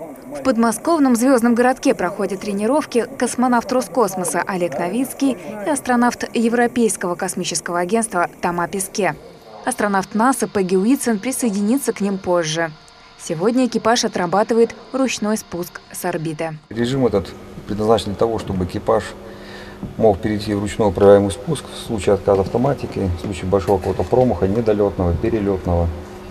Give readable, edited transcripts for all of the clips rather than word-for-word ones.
В подмосковном звездном городке проходят тренировки космонавт Роскосмоса Олег Новицкий и астронавт Европейского космического агентства Тома Песке. Астронавт НАСА Пегги Уитсон присоединится к ним позже. Сегодня экипаж отрабатывает ручной спуск с орбиты. Режим этот предназначен для того, чтобы экипаж мог перейти в ручной управляемый спуск в случае отказа автоматики, в случае большого какого-то промаха, недолетного, перелетного,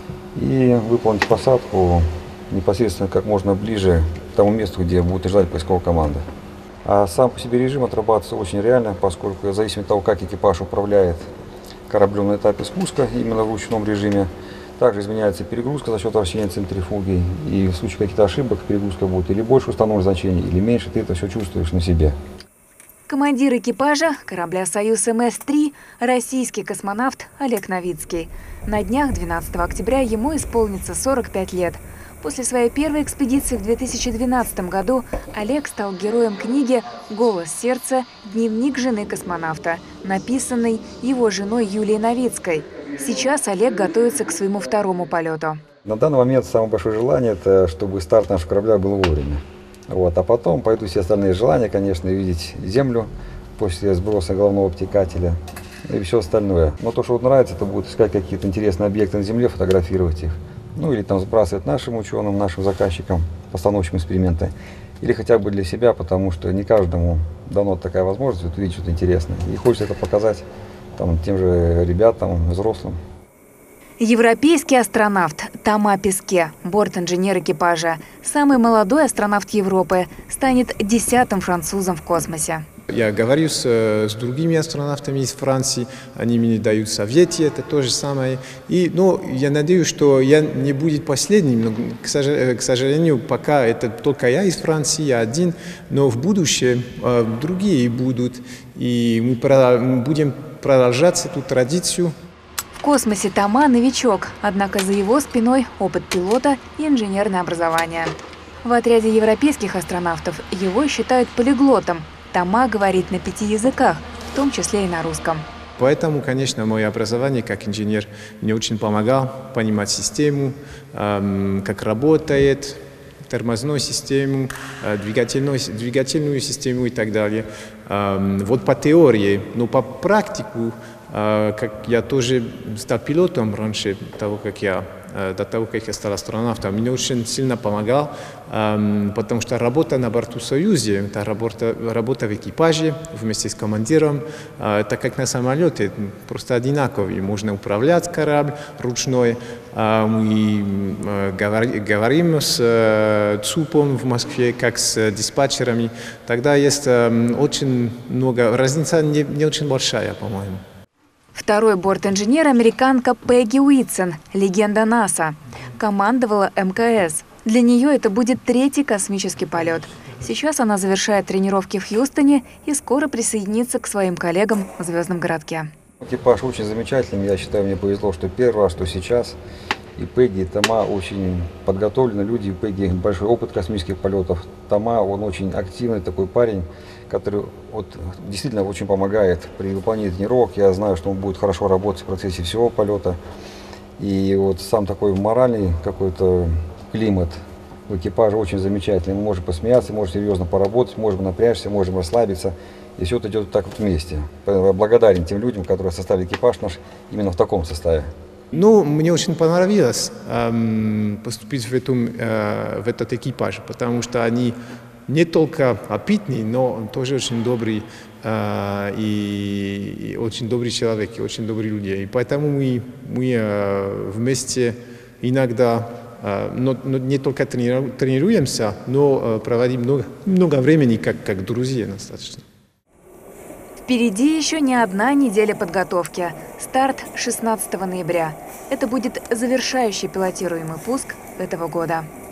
и выполнить посадку непосредственно как можно ближе к тому месту, где будет ждать поисковая команда. А сам по себе режим отрабатывается очень реально, поскольку в зависимости от того, как экипаж управляет кораблем на этапе спуска, именно в ручном режиме, также изменяется перегрузка за счет вращения центрифуги, и в случае каких-то ошибок перегрузка будет или больше установленных значений, или меньше, ты это все чувствуешь на себе. Командир экипажа корабля «Союз МС-3» – российский космонавт Олег Новицкий. На днях, 12 октября, ему исполнится 45 лет. После своей первой экспедиции в 2012 году Олег стал героем книги «Голос сердца. Дневник жены космонавта», написанной его женой Юлией Новицкой. Сейчас Олег готовится к своему второму полету. На данный момент самое большое желание – это чтобы старт нашего корабля был вовремя. А потом пойдут все остальные желания, конечно, видеть Землю после сброса головного обтекателя и все остальное. Но то, что нравится, это будет искать какие-то интересные объекты на Земле, фотографировать их. Или там сбрасывать нашим ученым, нашим заказчикам, постановщикам эксперимента. Или хотя бы для себя, потому что не каждому дано такая возможность увидеть что-то интересное. И хочется это показать тем же ребятам, взрослым. Европейский астронавт Тома Песке, борт-инженер экипажа, самый молодой астронавт Европы, станет 10-м французом в космосе. Я говорю с другими астронавтами из Франции, они мне дают советы, это то же самое. Я надеюсь, что я не буду последним, но, к сожалению, пока это только я из Франции, я один, но в будущем другие будут, и мы будем продолжать эту традицию. В космосе Тома – новичок, однако за его спиной опыт пилота и инженерное образование. В отряде европейских астронавтов его считают полиглотом. Тома говорит на 5 языках, в том числе и на русском. Поэтому, конечно, мое образование как инженер мне очень помогало понимать систему, как работает, тормозную систему, двигательную систему и так далее. Вот по теории, но по практику, как я тоже стал пилотом раньше до того, как я стал астронавтом, мне очень сильно помогал, потому что работа на борту Союза, это работа в экипаже вместе с командиром, это как на самолете, просто одинаковый. Можно управлять корабль ручной. Мы говорим с ЦУПом в Москве, как с диспатчерами. Тогда есть очень много, разница не очень большая, по-моему. Второй борт-инженер – американка Пегги Уитсон, легенда НАСА. Командовала МКС. Для нее это будет 3-й космический полет. Сейчас она завершает тренировки в Хьюстоне и скоро присоединится к своим коллегам в звездном городке. Экипаж очень замечательный. Я считаю, мне повезло, что первый раз, что сейчас. И Пегги, и Тома очень подготовлены люди. У Пегги большой опыт космических полетов. Тома, он очень активный такой парень, который действительно очень помогает при выполнении тренировок. Я знаю, что он будет хорошо работать в процессе всего полета. И сам такой моральный какой-то климат в экипаже очень замечательный. Мы можем посмеяться, можем серьезно поработать, можем напрячься, можем расслабиться. И все это идет так вместе. Я благодарен тем людям, которые составили экипаж наш именно в таком составе. Мне очень понравилось поступить в этот экипаж, потому что они не только опытные, но тоже очень добрые и очень добрые человеки, очень добрые люди. И поэтому мы вместе иногда, но не только тренируемся, но проводим много времени как друзья достаточно. Впереди еще не одна неделя подготовки. Старт 16 ноября. Это будет завершающий пилотируемый пуск этого года.